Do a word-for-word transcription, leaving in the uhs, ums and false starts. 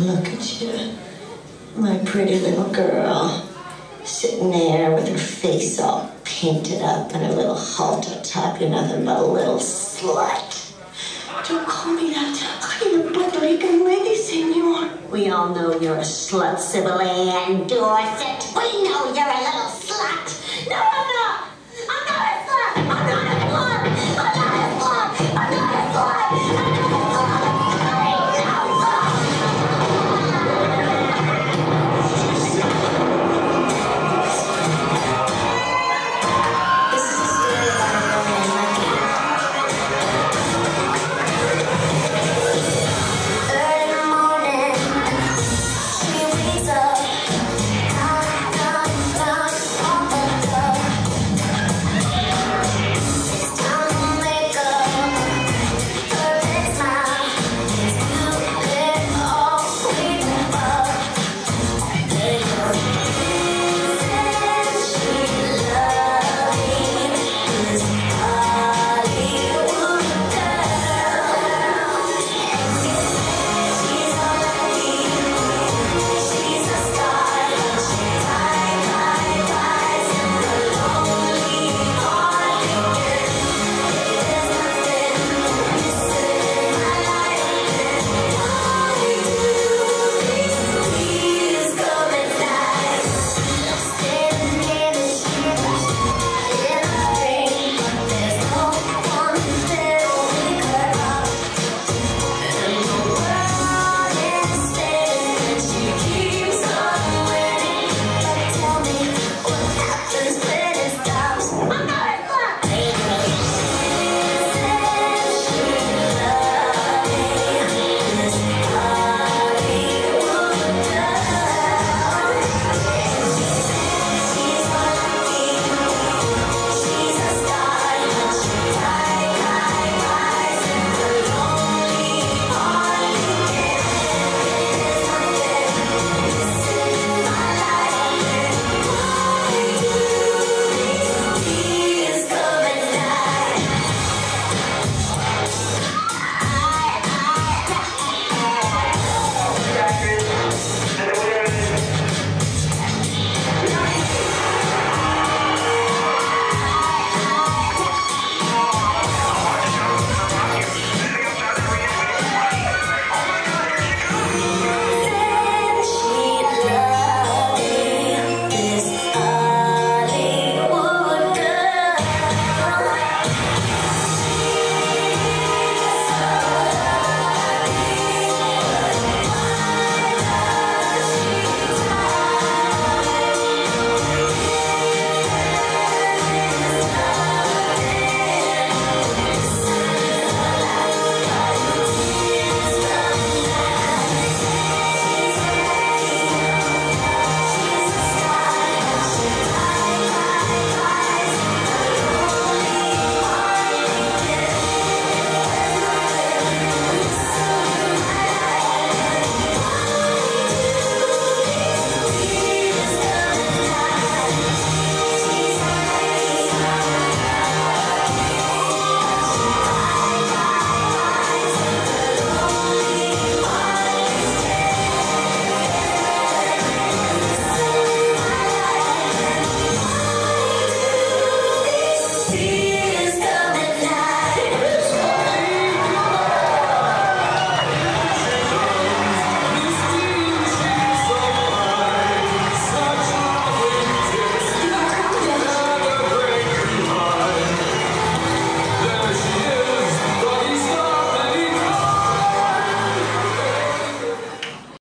look at you, my pretty little girl, sitting there with her face all painted up and her little halter top. You're nothing but a little slut. Don't call me that. I'm a Puerto Rican lady, senor. We all know you're a slut, Sibylle and Dorset. We know you're a little